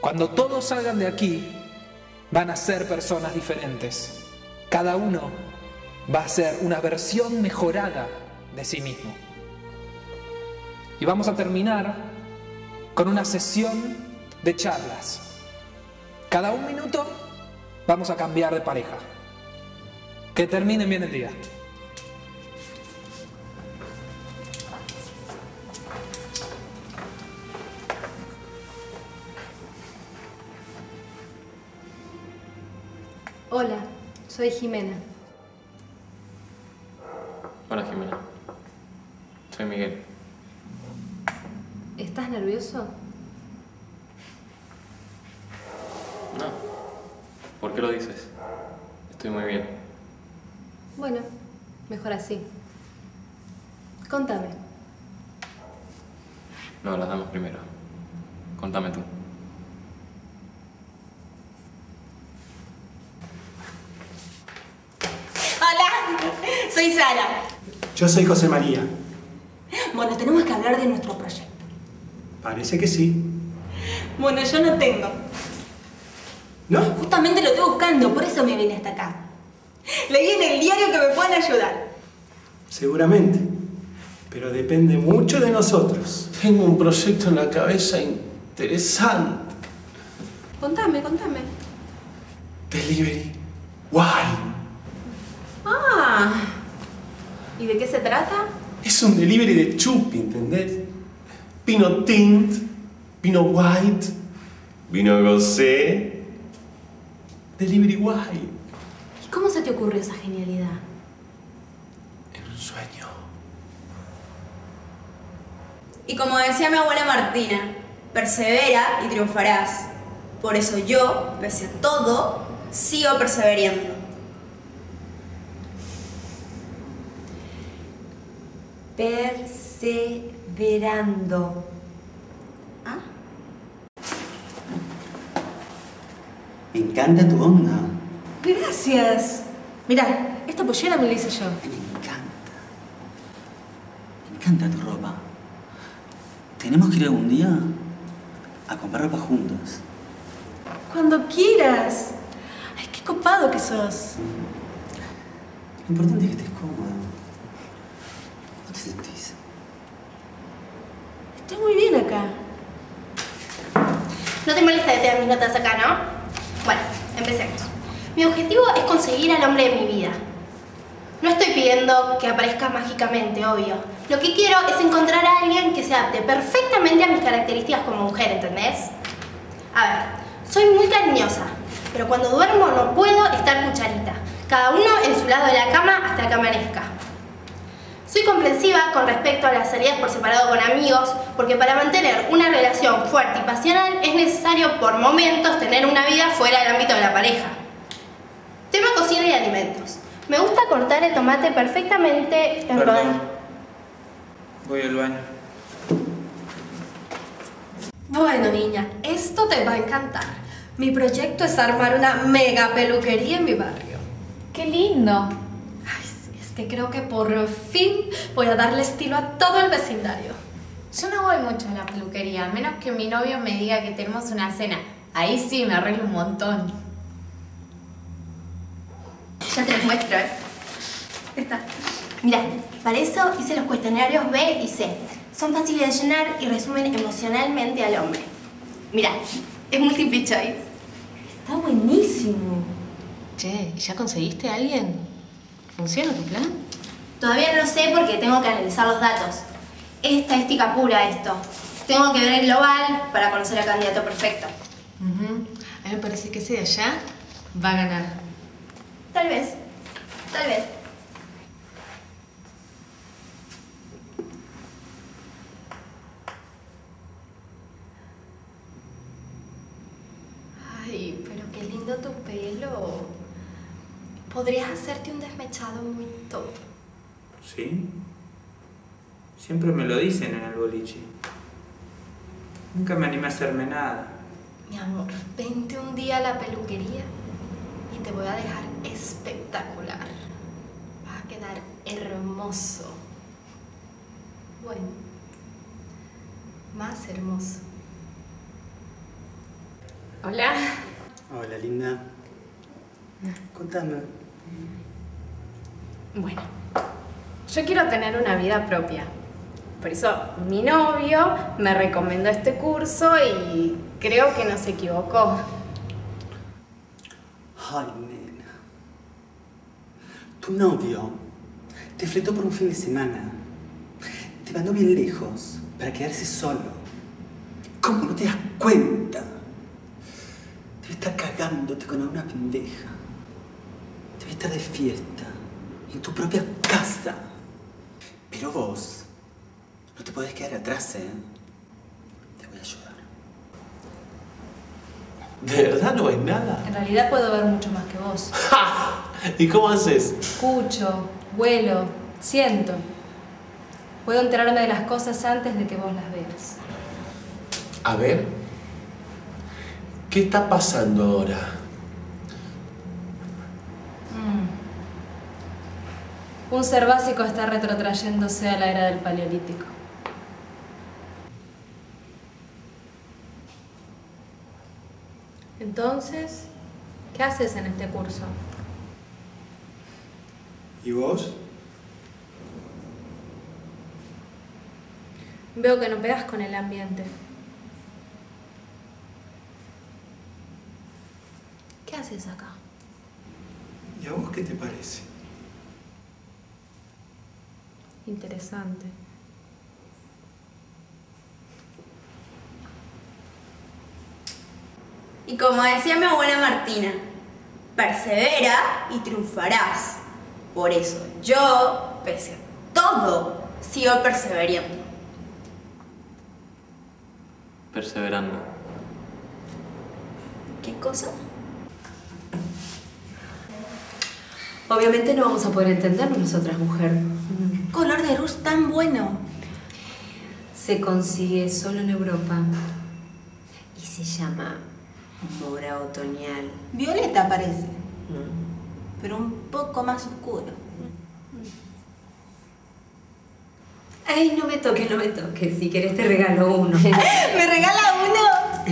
Cuando todos salgan de aquí, van a ser personas diferentes. Cada uno va a ser una versión mejorada de sí mismo. Y vamos a terminar con una sesión de charlas. Cada 1 minuto vamos a cambiar de pareja. Que terminen bien el día. Hola, soy Jimena. Hola, Jimena. Soy Miguel. ¿Estás nervioso? No. ¿Por qué lo dices? Estoy muy bien. Bueno, mejor así. Contame. No, las damos primero. Contame tú. Hola, soy Sara. Yo soy José María. Bueno, tenemos que hablar de nuestro proyecto. Parece que sí. Bueno, yo no tengo. ¿No? Justamente lo estoy buscando, por eso me vine hasta acá. Leí en el diario que me pueden ayudar. Seguramente. Pero depende mucho de nosotros. Tengo un proyecto en la cabeza interesante. Contame. Delivery. Why? Ah, ¿y de qué se trata? Es un delivery de chupi, ¿entendés? Vino tint, vino white, vino gosé. Delivery white. ¿Y cómo se te ocurrió esa genialidad? En un sueño. Y como decía mi abuela Martina, persevera y triunfarás. Por eso yo, pese a todo, sigo perseverando. Perseverando. ¿Ah? Me encanta tu onda. Gracias. Mirá, esta pollera me la hice yo. Me encanta. Me encanta tu ropa. Tenemos que ir algún día a comprar ropa juntos. Cuando quieras. Ay, qué copado que sos. Lo importante es que estés cómoda. ¿Cómo te sentís? Estoy muy bien acá. No te molesta que te den mis notas acá, ¿no? Bueno, empecemos. Mi objetivo es conseguir al hombre de mi vida. No estoy pidiendo que aparezca mágicamente, obvio. Lo que quiero es encontrar a alguien que se adapte perfectamente a mis características como mujer, ¿entendés? A ver, soy muy cariñosa, pero cuando duermo no puedo estar cucharita. Cada uno en su lado de la cama hasta que amanezca. Soy comprensiva con respecto a las salidas por separado con amigos, porque para mantener una relación fuerte y pasional es necesario por momentos tener una vida fuera del ámbito de la pareja. Tema cocina y alimentos. Me gusta cortar el tomate perfectamente en rodajas. Voy al baño. Bueno, niña, esto te va a encantar. Mi proyecto es armar una mega peluquería en mi barrio. ¡Qué lindo! Ay, sí, es que creo que por fin voy a darle estilo a todo el vecindario. Yo no voy mucho a la peluquería, a menos que mi novio me diga que tenemos una cena. Ahí sí me arreglo un montón. Ya te los muestro, ¿eh? Está. Mirá, para eso hice los cuestionarios B y C. Son fáciles de llenar y resumen emocionalmente al hombre. Mirá, es multiple choice. Está buenísimo. Che, ¿y ya conseguiste a alguien? ¿Funciona tu plan? Todavía no lo sé porque tengo que analizar los datos. Es estadística pura esto. Tengo que ver el global para conocer al candidato perfecto. A mí me parece que ese de allá va a ganar. Tal vez. Tal vez. Ay, pero qué lindo tu pelo. Podrías hacerte un desmechado muy top. ¿Sí? Siempre me lo dicen en el boliche. Nunca me animé a hacerme nada. Mi amor, vente un día a la peluquería y te voy a dejar espectacular. Vas a quedar hermoso. Bueno, más hermoso. Hola. Hola, linda. Contame. Bueno, yo quiero tener una vida propia. Por eso mi novio me recomendó este curso y creo que no se equivocó. Ay, nena. Tu novio te fletó por un fin de semana. Te mandó bien lejos para quedarse solo. ¿Cómo no te das cuenta? Debe estar cagándote con alguna pendeja. Debe estar de fiesta en tu propia casa. Pero vos no te podés quedar atrás, ¿eh? Te voy a ayudar. ¿De verdad no ves nada? En realidad puedo ver mucho más que vos. ¡Ja! ¿Y cómo haces? Escucho, huelo, siento. Puedo enterarme de las cosas antes de que vos las veas. A ver. ¿Qué está pasando ahora? Un ser básico está retrotrayéndose a la era del Paleolítico. Entonces, ¿qué haces en este curso? ¿Y vos? Veo que no pegas con el ambiente. ¿Qué haces acá? ¿Y a vos qué te parece? Interesante. Y como decía mi abuela Martina, persevera y triunfarás. Por eso yo, pese a todo, sigo perseverando. Perseverando. ¿Qué cosa? Obviamente no vamos a poder entendernos nosotras, mujer. Color de luz tan bueno. Se consigue solo en Europa y se llama mora otoñal. Violeta parece, pero un poco más oscuro. Ay, no me toques, no me toques. Si querés te regalo uno. ¿Me regala uno?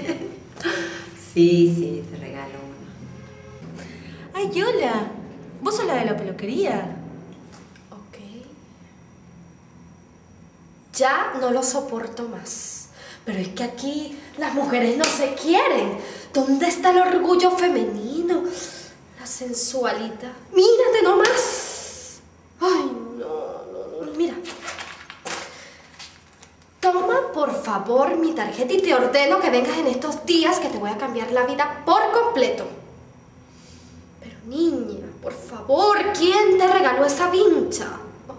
Sí, te regalo uno. Ay, Yola, ¿vos sos la de la peluquería? Ok. Ya no lo soporto más. Pero es que aquí las mujeres no se quieren. ¿Dónde está el orgullo femenino? La sensualidad. Mírate nomás. Ay, no, mira. Toma, por favor, mi tarjeta y te ordeno que vengas en estos días que te voy a cambiar la vida por completo. Pero niña, por favor, ¿quién te regaló esa vincha?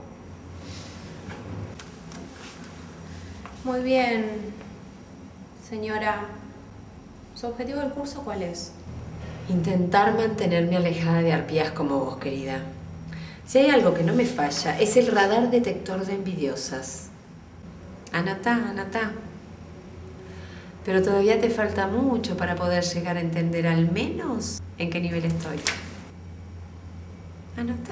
Muy bien, señora. ¿Su objetivo del curso cuál es? Intentar mantenerme alejada de arpías como vos, querida. Si hay algo que no me falla, es el radar detector de envidiosas. Anotá. Pero todavía te falta mucho para poder llegar a entender al menos en qué nivel estoy. Anotá.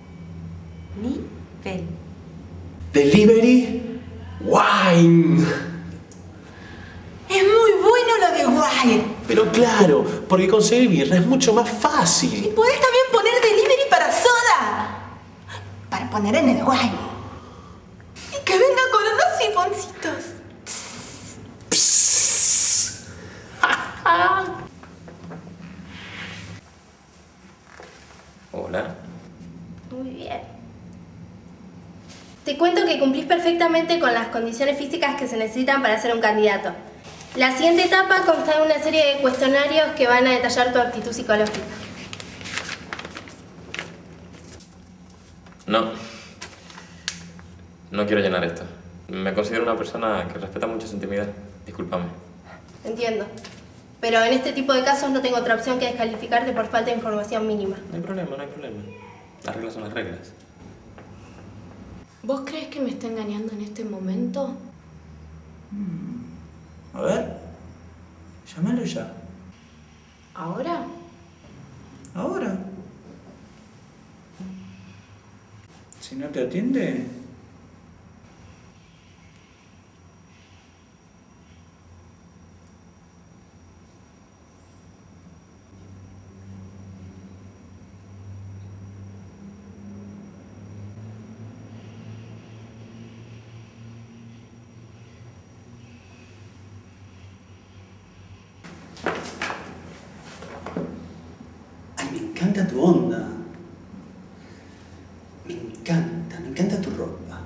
Nivel. Delivery wine. Es muy bueno lo de wine. Pero claro, porque conseguir birra es mucho más fácil. Y podés también poner delivery para soda. Para poner en el wine. Y que venga con unos sifoncitos. Hola. Muy bien. Te cuento que cumplís perfectamente con las condiciones físicas que se necesitan para ser un candidato. La siguiente etapa consta de una serie de cuestionarios que van a detallar tu actitud psicológica. No quiero llenar esto. Me considero una persona que respeta mucho su intimidad. Discúlpame. Entiendo. Pero en este tipo de casos no tengo otra opción que descalificarte por falta de información mínima. No hay problema. Las reglas son las reglas. ¿Vos crees que me está engañando en este momento? A ver, llámalo ya. ¿Ahora? Ahora. Si no te atiende... tu onda. Me encanta tu ropa.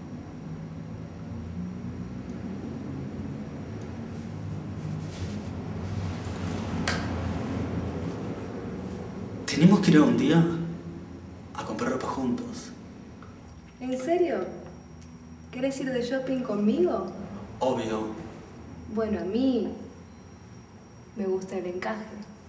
Tenemos que ir un día a comprar ropa juntos. ¿En serio? ¿Querés ir de shopping conmigo? Obvio. Bueno, a mí me gusta el encaje.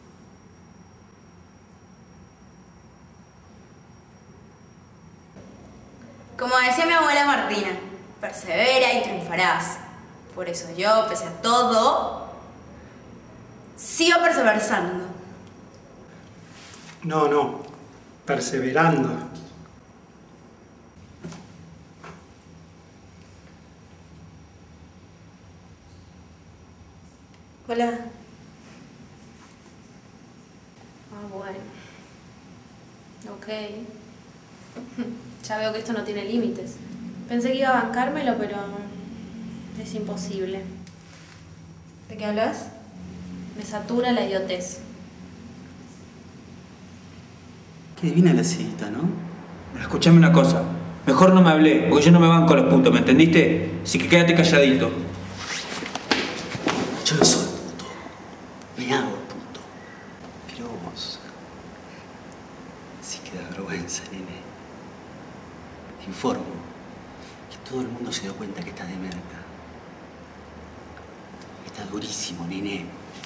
Como decía mi abuela Martina, persevera y triunfarás. Por eso yo, pese a todo, sigo perseverando. No, perseverando. Hola. Bueno. Ok. Ya veo que esto no tiene límites. Pensé que iba a bancármelo, pero es imposible. ¿De qué hablas? Me satura la idiotez. Qué divina la cita, ¿no? Escuchame una cosa. Mejor no me hablé, porque yo no me banco los puntos, ¿me entendiste? Así que quédate calladito. Yo no soy puto. Me hago puto. Pero vos... sí que da vergüenza, nene. Te informo que todo el mundo se dio cuenta que estás de merca. Está durísimo, nene.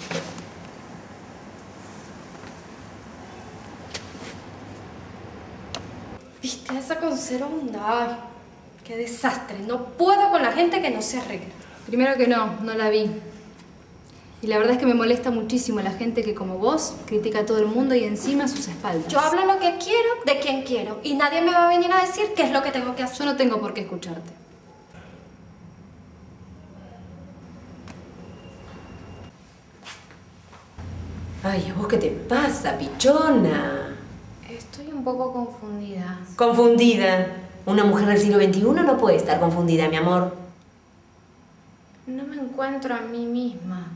¿Viste? Esa con cero onda. Ay, qué desastre. No puedo con la gente que no se arregla. Primero que no la vi. Y la verdad es que me molesta muchísimo la gente que, como vos, critica a todo el mundo y encima a sus espaldas. Yo hablo lo que quiero, de quien quiero. Y nadie me va a venir a decir qué es lo que tengo que hacer. Yo no tengo por qué escucharte. Ay, ¿a vos qué te pasa, pichona? Estoy un poco confundida. Confundida. Una mujer del siglo XXI no puede estar confundida, mi amor. No me encuentro a mí misma.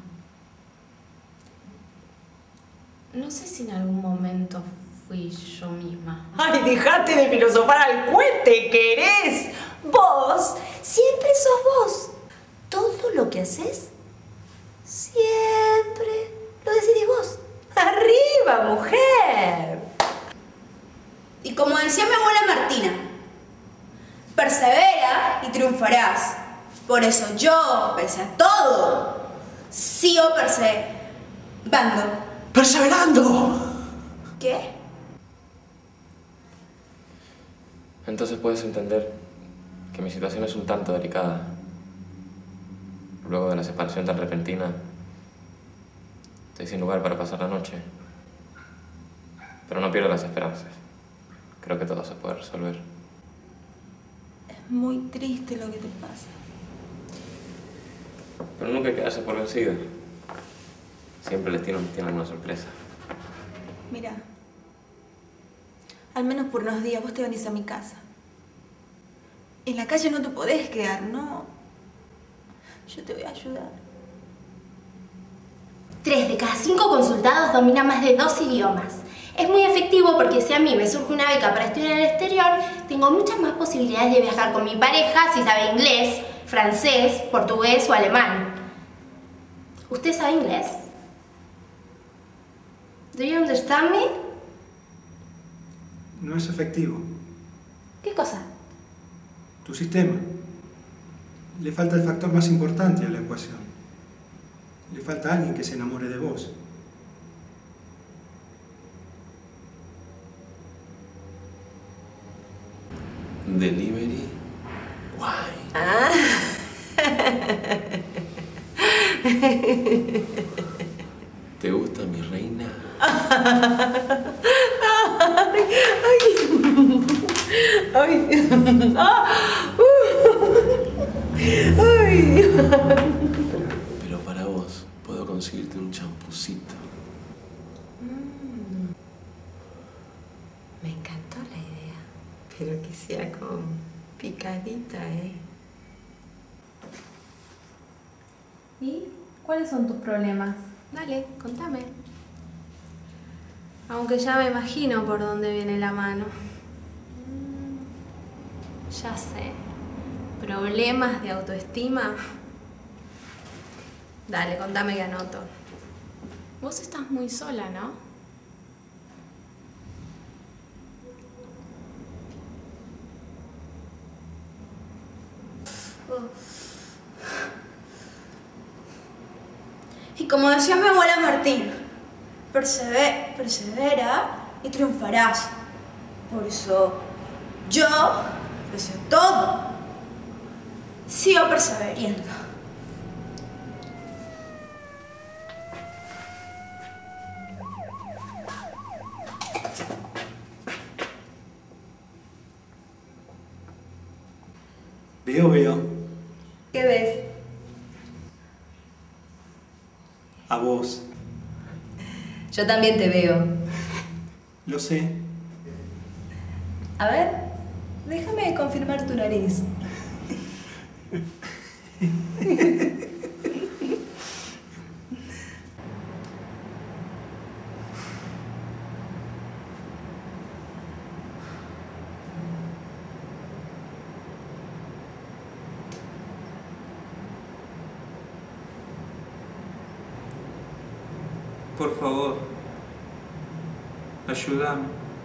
No sé si en algún momento fui yo misma. Ay, dejate de filosofar al cohete, ¿querés? Vos siempre sos vos. Todo lo que haces, siempre lo decidís vos. ¡Arriba, mujer! Y como decía mi abuela Martina, persevera y triunfarás. Por eso yo, pese a todo, sigo perseverando. ¡Perseverando! ¿Qué? Entonces puedes entender que mi situación es un tanto delicada. Luego de la separación tan repentina, estoy sin lugar para pasar la noche. Pero no pierdo las esperanzas. Creo que todo se puede resolver. Es muy triste lo que te pasa. Pero nunca hay que quedarse por vencido. Siempre el destino tiene una sorpresa. Mira, al menos por unos días vos te venís a mi casa. En la calle no te podés quedar, ¿no? Yo te voy a ayudar. 3 de cada 5 consultados dominan más de 2 idiomas. Es muy efectivo porque si a mí me surge una beca para estudiar en el exterior, tengo muchas más posibilidades de viajar con mi pareja si sabe inglés, francés, portugués o alemán. ¿Usted sabe inglés? Do you understand me? No es efectivo. ¿Qué cosa? Tu sistema. Le falta el factor más importante a la ecuación. Le falta alguien que se enamore de vos. Delivery. Guay. Ah. ¿Te gusta mi reina? Pero para vos puedo conseguirte un champucito. Me encantó la idea, pero que sea con picadita, ¿eh? ¿Y cuáles son tus problemas? Dale, contame. Aunque ya me imagino por dónde viene la mano. Ya sé. ¿Problemas de autoestima? Dale, contame que anoto. Vos estás muy sola, ¿no? Y como decía mi abuela Martina, persevera y triunfarás. Por eso yo, pese a todo, sigo perseverando. Veo. ¿Qué ves? A vos. Yo también te veo. Lo sé. A ver, déjame confirmar tu nariz. Por favor, ayúdame.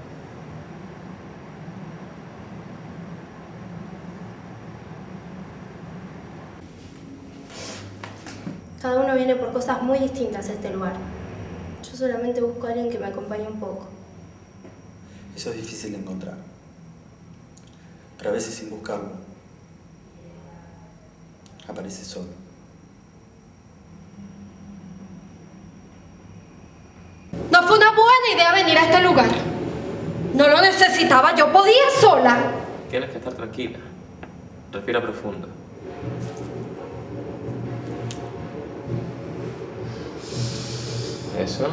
Cada uno viene por cosas muy distintas a este lugar. Yo solamente busco a alguien que me acompañe un poco. Eso es difícil de encontrar. Pero a veces sin buscarlo, aparece solo. No fue una buena idea venir a este lugar. No lo necesitaba, yo podía sola. Tienes que estar tranquila. Respira profundo. Eso.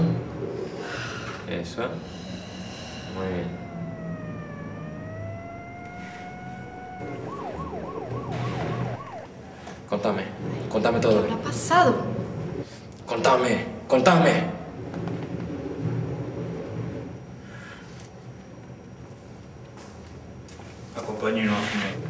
Muy bien. Contame todo. ¿Qué me ha pasado? Contame. Acompáñenos, señor.